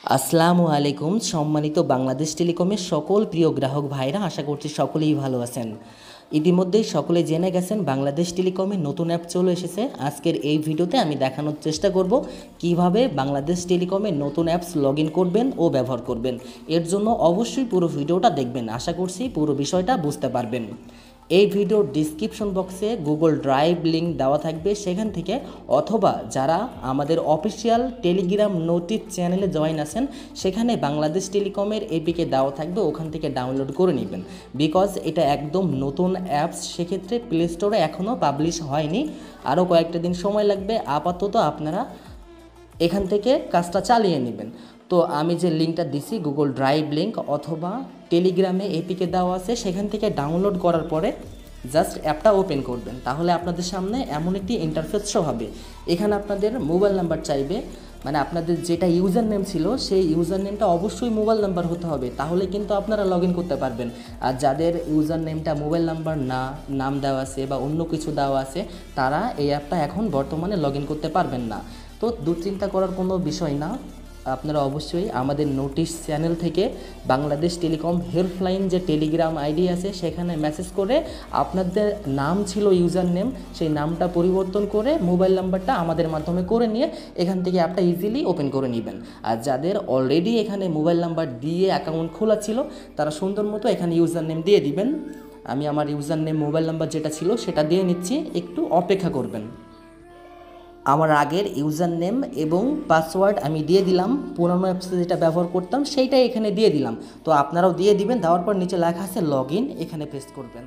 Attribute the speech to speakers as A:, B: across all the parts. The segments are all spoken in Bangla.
A: আসসালামু আলাইকুম সম্মানিত বাংলাদেশ টেলিকমের সকল প্রিয় গ্রাহক ভাইরা, আশা করছি সকলেই ভালো আছেন। ইতিমধ্যেই সকলে জেনে গেছেন বাংলাদেশ টেলিকমের নতুন অ্যাপ চলে এসেছে। আজকের এই ভিডিওতে আমি দেখানোর চেষ্টা করব কিভাবে বাংলাদেশ টেলিকমের নতুন অ্যাপস লগ ইন করবেন ও ব্যবহার করবেন। এর জন্য অবশ্যই পুরো ভিডিওটা দেখবেন, আশা করছি পুরো বিষয়টা বুঝতে পারবেন। এই ভিডিওর ডিসক্রিপশন বক্সে গুগল ড্রাইভ লিঙ্ক দেওয়া থাকবে, সেখান থেকে অথবা যারা আমাদের অফিসিয়াল টেলিগ্রাম নোটিস চ্যানেলে জয়েন আছেন সেখানে বাংলাদেশ টেলিকমের এপিকে দেওয়া থাকবে, ওখান থেকে ডাউনলোড করে নেবেন। বিকজ এটা একদম নতুন অ্যাপস, সেক্ষেত্রে প্লে স্টোরে এখনও পাবলিশ হয়নি, আরও কয়েকটা দিন সময় লাগবে। আপাতত আপনারা এখান থেকে কাজটা চালিয়ে নেবেন। তো আমি যে লিঙ্কটা দিছি গুগল ড্রাইভ লিঙ্ক অথবা টেলিগ্রামে এপিকে দেওয়া আছে, সেখান থেকে ডাউনলোড করার পরে জাস্ট অ্যাপটা ওপেন করবেন। তাহলে আপনাদের সামনে এমন একটি ইন্টারফেস শো হবে। এখানে আপনাদের মোবাইল নাম্বার চাইবে, মানে আপনাদের যেটা ইউজার নেম ছিল সেই ইউজার নেমটা অবশ্যই মোবাইল নাম্বার হতে হবে, তাহলে কিন্তু আপনারা লগ ইন করতে পারবেন। আর যাদের ইউজার নেমটা মোবাইল নাম্বার না, নাম দেওয়া আছে বা অন্য কিছু দেওয়া আছে, তারা এই অ্যাপটা এখন বর্তমানে লগ ইন করতে পারবেন না। তো দুশ্চিন্তা করার কোনো বিষয় না, আপনারা অবশ্যই আমাদের নোটিশ চ্যানেল থেকে বাংলাদেশ টেলিকম হেল্পলাইন যে টেলিগ্রাম আইডি আছে সেখানে মেসেজ করে আপনাদের নাম ছিল ইউজার নেম, সেই নামটা পরিবর্তন করে মোবাইল নাম্বারটা আমাদের মাধ্যমে করে নিয়ে এখান থেকে অ্যাপটা ইজিলি ওপেন করে নেবেন। আর যাদের অলরেডি এখানে মোবাইল নাম্বার দিয়ে অ্যাকাউন্ট খোলা ছিল তারা সুন্দর মতো এখানে ইউজার নেম দিয়ে দিবেন। আমি আমার ইউজার নেম মোবাইল নাম্বার যেটা ছিল সেটা দিয়ে নিচ্ছি, একটু অপেক্ষা করবেন। আমার আগের ইউজার নেম এবং পাসওয়ার্ড আমি দিয়ে দিলাম, পুরনো অ্যাপসে যেটা ব্যবহার করতাম সেইটাই এখানে দিয়ে দিলাম। তো আপনারাও দিয়ে দিবেন। দেওয়ার পর নিচে লেখা আছে লগ ইন, এখানে প্রেস করবেন।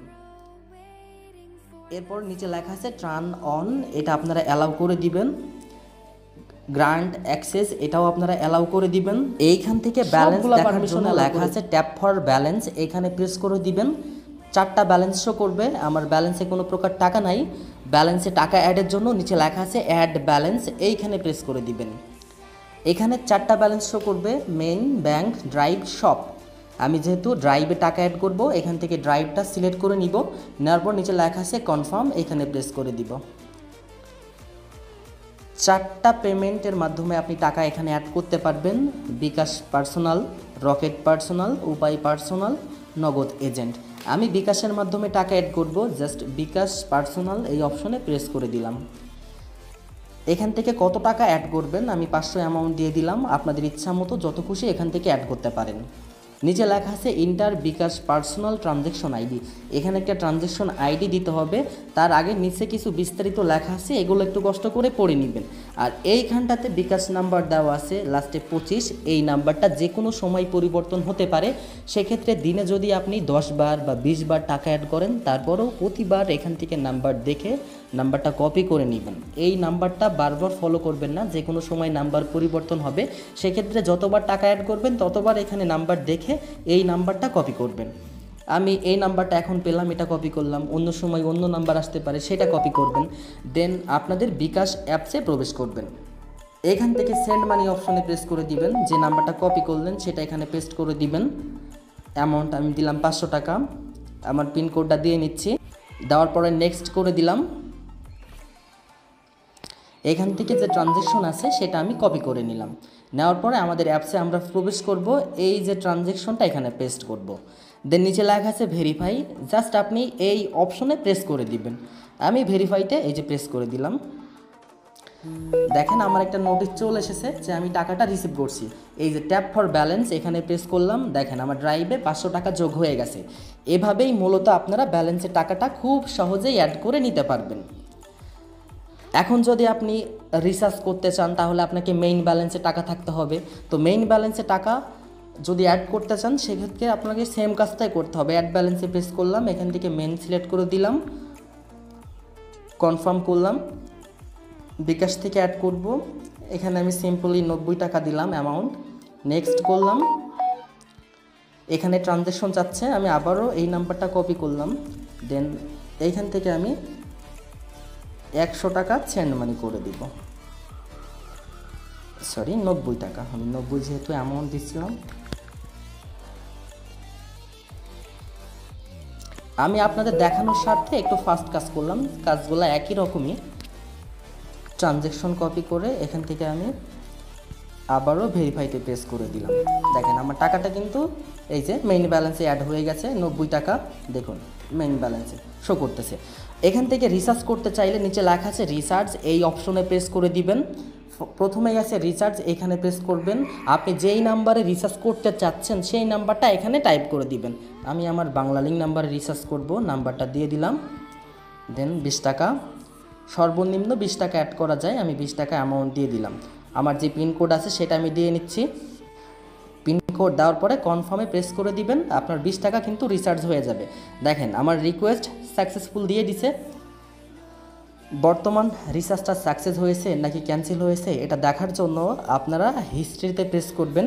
A: এরপর নিচে লেখা আছে টার্ন অন, এটা আপনারা অ্যালাউ করে দিবেন। গ্রান্ট অ্যাক্সেস, এটাও আপনারা অ্যালাউ করে দিবেন। এইখান থেকে ব্যালেন্স দেখার জন্য লেখা আছে ট্যাপ ফর ব্যালেন্স, এখানে প্রেস করে দিবেন। 4টা ব্যালেন্স শো করবে, আমার ব্যালেন্সে কোনো প্রকার টাকা নাই। ব্যালেন্সে টাকা অ্যাডের জন্য নিচে লেখা আছে অ্যাড ব্যালেন্স, এইখানে প্রেস করে দিবেন। এখানে 4টা ব্যালেন্স শো করবে, মেইন, ব্যাংক, ড্রাইভ, শপ। আমি যেহেতু ড্রাইভে টাকা অ্যাড করব, এখান থেকে ড্রাইভটা সিলেক্ট করে নিব। নেওয়ার পর নিচে লেখা আছে কনফার্ম, এখানে প্রেস করে দিব। 4টা পেমেন্টের মাধ্যমে আপনি টাকা এখানে অ্যাড করতে পারবেন। BKash personal, Rocket personal, Upay personal, Nagad agent. আমি বিকাশের মাধ্যমে টাকা অ্যাড করব, জাস্ট বিকাশ পার্সোনাল এই অপশনে প্রেস করে দিলাম। এখান থেকে কত টাকা অ্যাড করবেন আমি 500 অ্যামাউন্ট দিয়ে দিলাম। আপনাদের ইচ্ছা মতো যত খুশি এখান থেকে অ্যাড করতে পারেন। নিচে লেখা আছে enter bKash personal transaction ID, এখানে একটা ট্রানজ্যাকশন আইডি দিতে হবে। তার আগে নিচে কিছু বিস্তারিত লেখা আছে, এগুলো একটু কষ্ট করে পড়ে নেবেন। আর এইখানটাতে বিকাশ নাম্বার দেওয়া আছে লাস্টে 25, এই নাম্বারটা যে কোনো সময় পরিবর্তন হতে পারে। সেক্ষেত্রে দিনে যদি আপনি 10 বার বা 20 বার টাকা অ্যাড করেন, তারপরেও প্রতিবার এখান থেকে নাম্বার দেখে নাম্বারটা কপি করে নেবেন। এই নাম্বারটা বারবার ফলো করবেন না, যে কোনো সময় নাম্বার পরিবর্তন হবে। সেক্ষেত্রে যতবার টাকা অ্যাড করবেন ততবার এখানে নাম্বার দেখে এই নাম্বারটা কপি করবেন। আমি এই নাম্বারটা এখন পেলাম, এটা কপি করলাম, অন্য সময় অন্য নাম্বার আসতে পারে, সেটা কপি করবেন। দেন আপনাদের বিকাশ অ্যাপসে প্রবেশ করবেন। এখান থেকে সেন্ড মানি অপশনে প্রেস করে দিবেন, যে নাম্বারটা কপি করলেন সেটা এখানে পেস্ট করে দিবেন। অ্যামাউন্ট আমি দিলাম 500 টাকা, আমার পিনকোডটা দিয়ে নিচ্ছি। দেওয়ার পরে নেক্সট করে দিলাম। এখান থেকে যে ট্রানজ্যাকশন আছে সেটা আমি কপি করে নিলাম। নেওয়ার পরে আমাদের অ্যাপসে আমরা প্রবেশ করব, এই যে ট্রানজ্যাকশনটা এখানে পেস্ট করব। দেন নিচে লেখা আছে ভেরিফাই, জাস্ট আপনি এই অপশনে প্রেস করে দিবেন। আমি ভেরিফাইতে এই যে প্রেস করে দিলাম। দেখেন আমার একটা নোটিশ চলে এসেছে যে আমি টাকাটা রিসিভ করছি। এই যে ট্যাপ ফর ব্যালেন্স, এখানে প্রেস করলাম, দেখেন আমার ড্রাইভে 500 টাকা যোগ হয়ে গেছে। এভাবেই মূলত আপনারা ব্যালেন্সের টাকাটা খুব সহজেই অ্যাড করে নিতে পারবেন। এখন যদি আপনি রিচার্জ করতে চান তাহলে আপনাকে মেইন ব্যালেন্সে টাকা থাকতে হবে। তো মেইন ব্যালেন্সে টাকা যদি অ্যাড করতে চান সেক্ষেত্রে আপনাকে সেম কাজটাই করতে হবে। অ্যাড ব্যালেন্সে প্রেস করলাম, এখান থেকে মেইন সিলেক্ট করে দিলাম, কনফার্ম করলাম। বিকাশ থেকে অ্যাড করব, এখানে আমি সিম্পলি 90 টাকা দিলাম অ্যামাউন্ট, নেক্সট করলাম। এখানে ট্রানজ্যাকশন চাচ্ছে, আমি আবারও এই নাম্বারটা কপি করলাম। দেন এইখান থেকে আমি 100 টাকা সেন্ড মানি করে দিব, সরি 90 টাকা, আমি 90 যেহেতু অ্যামাউন্ট দিচ্ছিলাম। আমি আপনাদের দেখানোর স্বার্থে একটু ফাস্ট কাজ করলাম, কাজগুলো একই রকমই। ট্রানজ্যাকশন কপি করে এখান থেকে আমি আবারও ভেরিফাইতে প্রেস করে দিলাম। দেখেন আমার টাকাটা কিন্তু এই যে মেইন ব্যালেন্সে অ্যাড হয়ে গেছে 90 টাকা। দেখুন মেইন ব্যালেন্সে শো করতেছে। এখান থেকে রিচার্জ করতে চাইলে নিচে লেখা আছে রিচার্জ, এই অপশনে প্রেস করে দিবেন। প্রথমেই আছে রিচার্জ, এখানে প্রেস করবেন। আপনি যেই নাম্বারে রিচার্জ করতে চাচ্ছেন সেই নাম্বারটা এখানে টাইপ করে দিবেন। আমি আমার বাংলালিংক নাম্বারে রিচার্জ করব, নাম্বারটা দিয়ে দিলাম। দেন 20 টাকা, সর্বনিম্ন 20 টাকা অ্যাড করা যায়, আমি 20 টাকা অ্যামাউন্ট দিয়ে দিলাম। আমার যে পিনকোড আছে সেটা আমি দিয়ে নিচ্ছি। পিনকোড দেওয়ার পরে কনফার্মে প্রেস করে দিবেন, আপনার 20 টাকা কিন্তু রিচার্জ হয়ে যাবে। দেখেন আমার রিকোয়েস্ট সাকসেসফুল দিয়ে দিছে। বর্তমান রিচার্জটা সাকসেস হয়েছে নাকি ক্যান্সেল হয়েছে এটা দেখার জন্য আপনারা হিস্ট্রিতে প্রেস করবেন,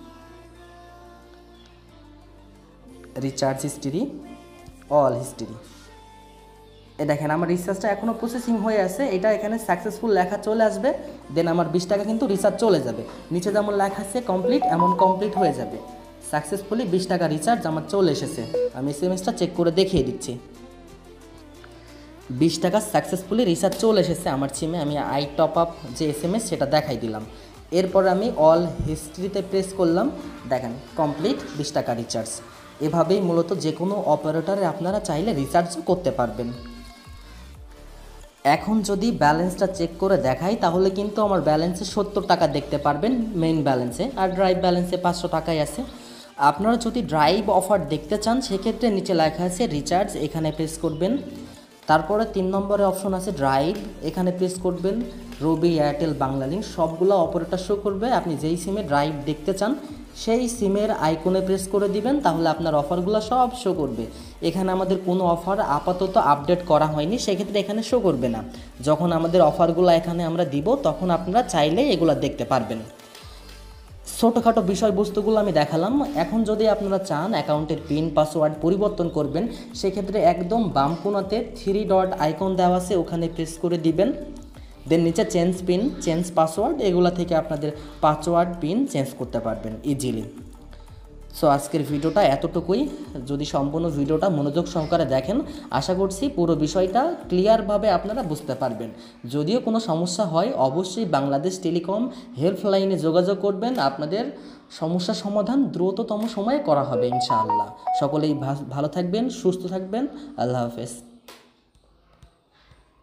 A: রিচার্জ হিস্ট্রি, অল হিস্ট্রি। দেখেন আমার রিচার্জটা এখনও প্রসেসিং হয়ে আছে, এটা এখানে সাকসেসফুল লেখা চলে আসবে। দেন আমার 20 টাকা কিন্তু রিচার্জ চলে যাবে। নিচে যেমন লেখা আছে কমপ্লিট, এমন কমপ্লিট হয়ে যাবে। সাকসেসফুলি 20 টাকা রিচার্জ আমার চলে এসেছে। আমি এসএমএসটা চেক করে দেখিয়ে দিচ্ছি। 20 টাকা সাকসেসফুলি রিচার্জ চলে এসেছে আমার সিমে। আমি আই টপ আপ যে এসএমএস সেটা দেখাই দিলাম। এরপর আমি অল হিস্ট্রিতে প্রেস করলাম। দেখেন কমপ্লিট 20 টাকা রিচার্জ। এভাবেই মূলত যে কোনো অপারেটরে আপনারা চাইলে রিচার্জও করতে পারবেন। এখন যদি ব্যালেন্সটা চেক করে দেখাই তাহলে কিন্তু আমার ব্যালেন্সে 70 টাকা দেখতে পারবেন মেইন ব্যালেন্সে, আর ড্রাইভ ব্যালেন্সে 500 টাকাই আছে। আপনারা যদি ড্রাইভ অফার দেখতে চান সেক্ষেত্রে নিচে লেখা আছে রিচার্জ, এখানে প্রেস করবেন। তারপরে 3 নম্বরে অপশন আছে ড্রাইভ, এখানে প্রেস করবেন। রবি, এয়ারটেল, বাংলালিংক সবগুলো অপারেটর শো করবে। আপনি যেই সিমে ড্রাইভ দেখতে চান সেই সিমের আইকনে প্রেস করে দিবেন, তাহলে আপনার অফারগুলো সব শো করবে। এখানে আমাদের কোনো অফার আপাতত আপডেট করা হয়নি, সেক্ষেত্রে এখানে শো করবে না। যখন আমাদের অফারগুলো এখানে আমরা দিব তখন আপনারা চাইলে এগুলো দেখতে পারবেন। ছোটোখাটো বিষয়বস্তুগুলো আমি দেখালাম। এখন যদি আপনারা চান অ্যাকাউন্টের পিন পাসওয়ার্ড পরিবর্তন করবেন সেক্ষেত্রে একদম বাম কোণাতে 3 ডট আইকন দেওয়া আছে, ওখানে প্রেস করে দিবেন। দেন নিচে চেঞ্জ পিন, চেঞ্জ পাসওয়ার্ড, এগুলো থেকে আপনাদের পাসওয়ার্ড পিন চেঞ্জ করতে পারবেন ইজিলি। সো আজকের ভিডিওটা এতটুকুই। যদি সম্পূর্ণ ভিডিওটা মনোযোগ সহকারে দেখেন আশা করছি পুরো বিষয়টা ক্লিয়ারভাবে আপনারা বুঝতে পারবেন। যদিও কোনো সমস্যা হয় অবশ্যই বাংলাদেশ টেলিকম হেল্পলাইনে যোগাযোগ করবেন, আপনাদের সমস্যার সমাধান দ্রুততম সময়ে করা হবে ইনশাআল্লাহ। সকলেই ভালো থাকবেন, সুস্থ থাকবেন। আল্লাহ হাফেজ।